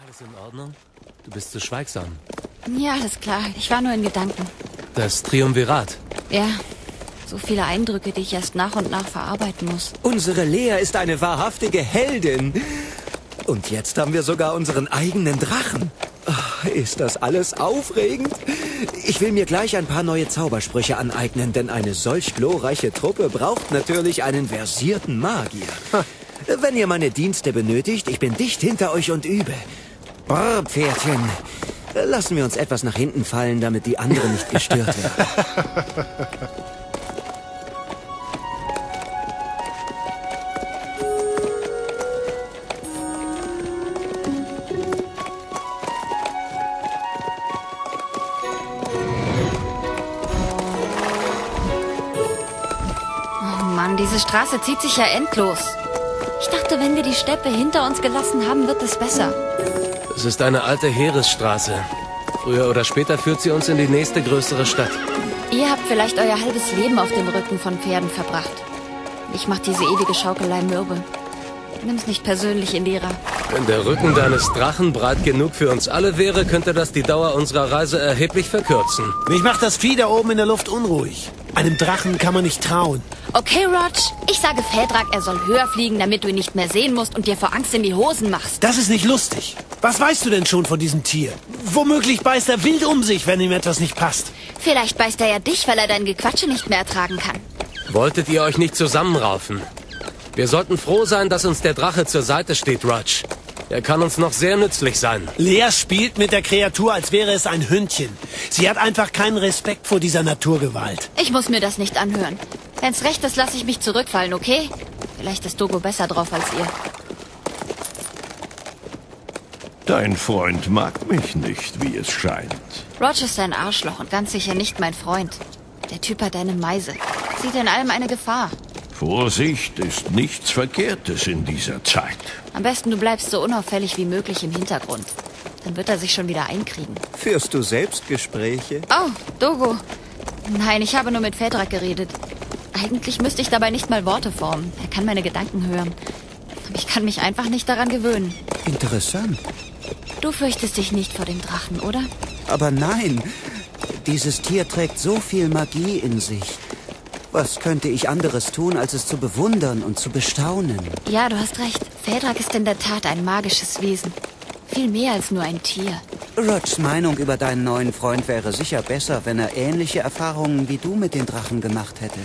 Alles in Ordnung? Du bist zu schweigsam. Ja, alles klar. Ich war nur in Gedanken. Das Triumvirat. Ja, so viele Eindrücke, die ich erst nach und nach verarbeiten muss. Unsere Lea ist eine wahrhaftige Heldin. Und jetzt haben wir sogar unseren eigenen Drachen. Oh, ist das alles aufregend? Ich will mir gleich ein paar neue Zaubersprüche aneignen, denn eine solch glorreiche Truppe braucht natürlich einen versierten Magier. Wenn ihr meine Dienste benötigt, ich bin dicht hinter euch und übe. Brr, Pferdchen. Lassen wir uns etwas nach hinten fallen, damit die anderen nicht gestört werden. Oh Mann, diese Straße zieht sich ja endlos. Ich dachte, wenn wir die Steppe hinter uns gelassen haben, wird es besser. Es ist eine alte Heeresstraße. Früher oder später führt sie uns in die nächste größere Stadt. Ihr habt vielleicht euer halbes Leben auf dem Rücken von Pferden verbracht. Ich mach diese ewige Schaukelei mürbe. Nimm's nicht persönlich, Indira. Wenn der Rücken deines Drachen breit genug für uns alle wäre, könnte das die Dauer unserer Reise erheblich verkürzen. Mich macht das Vieh da oben in der Luft unruhig. Einem Drachen kann man nicht trauen. Okay, Rog, ich sage Fedrak, er soll höher fliegen, damit du ihn nicht mehr sehen musst und dir vor Angst in die Hosen machst. Das ist nicht lustig. Was weißt du denn schon von diesem Tier? Womöglich beißt er wild um sich, wenn ihm etwas nicht passt. Vielleicht beißt er ja dich, weil er dein Gequatsche nicht mehr ertragen kann. Wolltet ihr euch nicht zusammenraufen? Wir sollten froh sein, dass uns der Drache zur Seite steht, Rog. Er kann uns noch sehr nützlich sein. Lea spielt mit der Kreatur, als wäre es ein Hündchen. Sie hat einfach keinen Respekt vor dieser Naturgewalt. Ich muss mir das nicht anhören. Wenn's recht ist, lasse ich mich zurückfallen, okay? Vielleicht ist Dogo besser drauf als ihr. Dein Freund mag mich nicht, wie es scheint. Rog ist ein Arschloch und ganz sicher nicht mein Freund. Der Typ hat eine Meise. Sieht in allem eine Gefahr. Vorsicht ist nichts Verkehrtes in dieser Zeit. Am besten du bleibst so unauffällig wie möglich im Hintergrund. Dann wird er sich schon wieder einkriegen. Führst du Selbstgespräche? Oh, Dogo. Nein, ich habe nur mit Fedrak geredet. Eigentlich müsste ich dabei nicht mal Worte formen. Er kann meine Gedanken hören. Aber ich kann mich einfach nicht daran gewöhnen. Interessant. Du fürchtest dich nicht vor dem Drachen, oder? Aber nein, dieses Tier trägt so viel Magie in sich. Was könnte ich anderes tun, als es zu bewundern und zu bestaunen? Ja, du hast recht. Fedrak ist in der Tat ein magisches Wesen. Viel mehr als nur ein Tier. Rogs Meinung über deinen neuen Freund wäre sicher besser, wenn er ähnliche Erfahrungen wie du mit den Drachen gemacht hätte.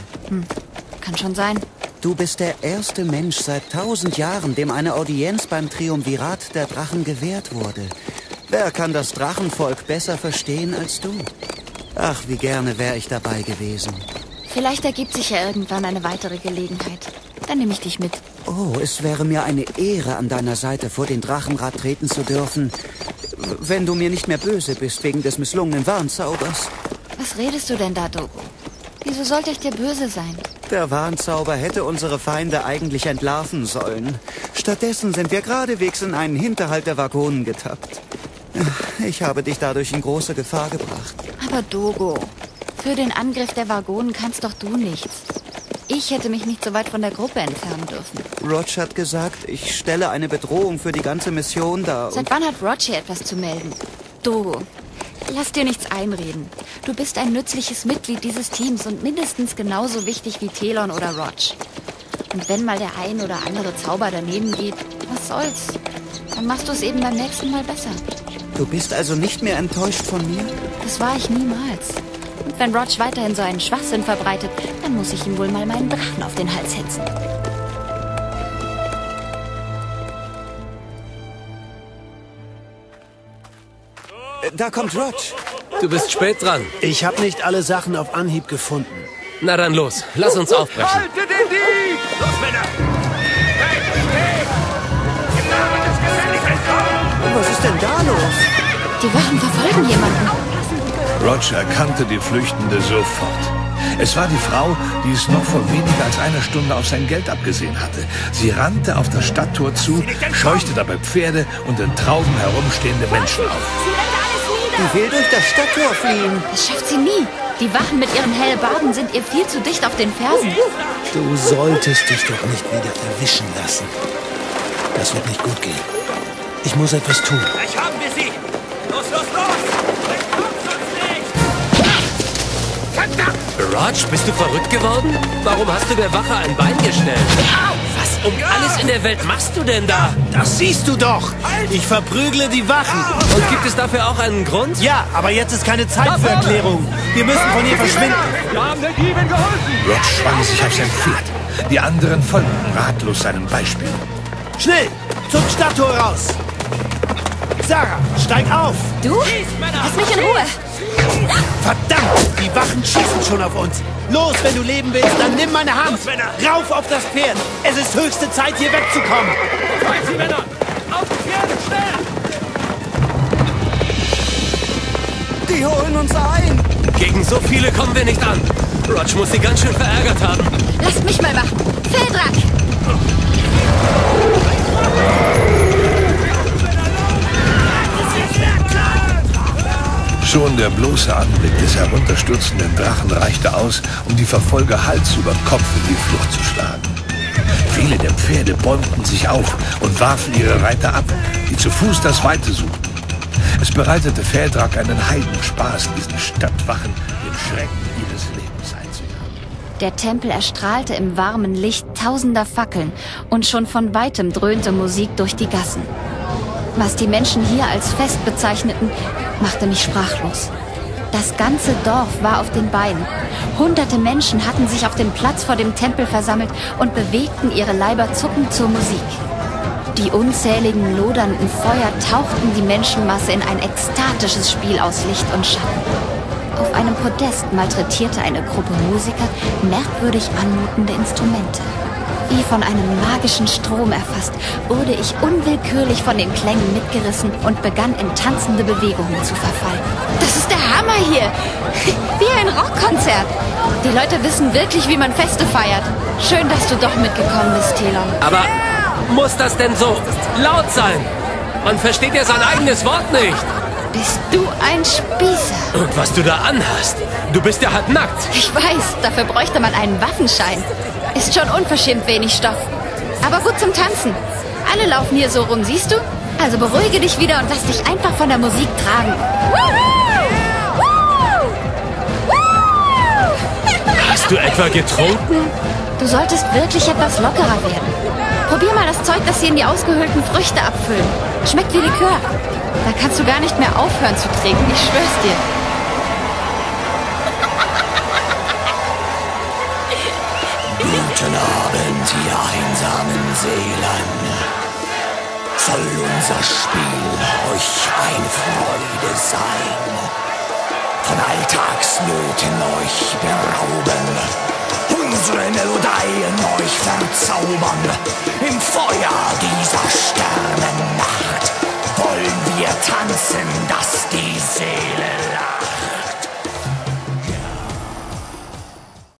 Kann schon sein. Du bist der erste Mensch seit 1000 Jahren, dem eine Audienz beim Triumvirat der Drachen gewährt wurde. Wer kann das Drachenvolk besser verstehen als du? Ach, wie gerne wäre ich dabei gewesen. Vielleicht ergibt sich ja irgendwann eine weitere Gelegenheit. Dann nehme ich dich mit. Oh, es wäre mir eine Ehre, an deiner Seite vor den Drachenrat treten zu dürfen, wenn du mir nicht mehr böse bist wegen des misslungenen Warnzaubers. Was redest du denn da, Dogo? Wieso sollte ich dir böse sein? Der Warnzauber hätte unsere Feinde eigentlich entlarven sollen. Stattdessen sind wir geradewegs in einen Hinterhalt der Wagonen getappt. Ich habe dich dadurch in große Gefahr gebracht. Aber Dogo, für den Angriff der Wagonen kannst doch du nichts. Ich hätte mich nicht so weit von der Gruppe entfernen dürfen. Rog hat gesagt, ich stelle eine Bedrohung für die ganze Mission dar. Seit wann hat Rog hier etwas zu melden? Dogo, lass dir nichts einreden. Du bist ein nützliches Mitglied dieses Teams und mindestens genauso wichtig wie Telon oder Rog. Und wenn mal der ein oder andere Zauber daneben geht, was soll's? Dann machst du es eben beim nächsten Mal besser. Du bist also nicht mehr enttäuscht von mir? Das war ich niemals. Und wenn Rog weiterhin so einen Schwachsinn verbreitet, dann muss ich ihm wohl mal meinen Drachen auf den Hals hetzen. Da kommt Rog. Du bist spät dran. Ich habe nicht alle Sachen auf Anhieb gefunden. Na dann los, lass uns aufbrechen. Haltet den Dieb! Los, Männer! Hey, hey! Im Namen des gefährlichen Frauen! Was ist denn da los? Die Wachen verfolgen jemanden. Roger erkannte die Flüchtende sofort. Es war die Frau, die es noch vor weniger als einer Stunde auf sein Geld abgesehen hatte. Sie rannte auf das Stadttor zu, scheuchte dabei Pferde und in Trauben herumstehende Menschen auf. Die will durch das Stadttor fliehen. Das schafft sie nie. Die Wachen mit ihren Hellebarden sind ihr viel zu dicht auf den Fersen. Du solltest dich doch nicht wieder erwischen lassen. Das wird nicht gut gehen. Ich muss etwas tun. Gleich haben wir sie! Los, los, los! Entkommst uns nicht! Verdammt! Rog, bist du verrückt geworden? Warum hast du der Wache ein Bein gestellt? Was um alles in der Welt machst du denn da? Das siehst du doch. Ich verprügle die Wachen. Und gibt es dafür auch einen Grund? Ja, aber jetzt ist keine Zeit für Erklärungen. Wir müssen von hier verschwinden. Wir haben der Diebin geholfen! Rog schwang sich auf sein Pferd. Die anderen folgten ratlos seinem Beispiel. Schnell, zum Stadttor raus. Sarah, steig auf. Du? Lass mich in Ruhe. Verdammt, die Wachen schießen schon auf uns. Los, wenn du leben willst, dann nimm meine Hand. Los, Männer. Rauf auf das Pferd. Es ist höchste Zeit, hier wegzukommen. Seid sie, Männer! Auf die Pferde, schnell! Die holen uns ein. Gegen so viele kommen wir nicht an. Rog muss sie ganz schön verärgert haben. Lasst mich mal machen. Feldrak! Schon der bloße Anblick des herunterstürzenden Drachen reichte aus, um die Verfolger Hals über Kopf in die Flucht zu schlagen. Viele der Pferde bäumten sich auf und warfen ihre Reiter ab, die zu Fuß das Weite suchten. Es bereitete Feldrak einen Heidenspaß, diesen Stadtwachen den Schrecken ihres Lebens einzujagen. Der Tempel erstrahlte im warmen Licht tausender Fackeln und schon von weitem dröhnte Musik durch die Gassen. Was die Menschen hier als Fest bezeichneten, machte mich sprachlos. Das ganze Dorf war auf den Beinen. Hunderte Menschen hatten sich auf dem Platz vor dem Tempel versammelt und bewegten ihre Leiber zuckend zur Musik. Die unzähligen lodernden Feuer tauchten die Menschenmasse in ein ekstatisches Spiel aus Licht und Schatten. Auf einem Podest malträtierte eine Gruppe Musiker merkwürdig anmutende Instrumente. Wie von einem magischen Strom erfasst, wurde ich unwillkürlich von den Klängen mitgerissen und begann in tanzende Bewegungen zu verfallen. Das ist der Hammer hier! Wie ein Rockkonzert! Die Leute wissen wirklich, wie man Feste feiert. Schön, dass du doch mitgekommen bist, Telon. Aber muss das denn so laut sein? Man versteht ja sein eigenes Wort nicht. Bist du ein Spießer? Und was du da anhast, du bist ja halb nackt. Ich weiß, dafür bräuchte man einen Waffenschein. Ist schon unverschämt wenig Stoff. Aber gut zum Tanzen. Alle laufen hier so rum, siehst du? Also beruhige dich wieder und lass dich einfach von der Musik tragen. Hast du etwa getrunken? Du solltest wirklich etwas lockerer werden. Probier mal das Zeug, das sie in die ausgehöhlten Früchte abfüllen. Schmeckt wie Likör. Da kannst du gar nicht mehr aufhören zu trinken, ich schwör's dir. Guten Abend, ihr einsamen Seelen. Soll unser Spiel euch eine Freude sein? Von Alltagsnöten euch berauben, unsere Melodien euch verzaubern. Im Feuer dieser Sternennacht wollen wir tanzen, dass die Seele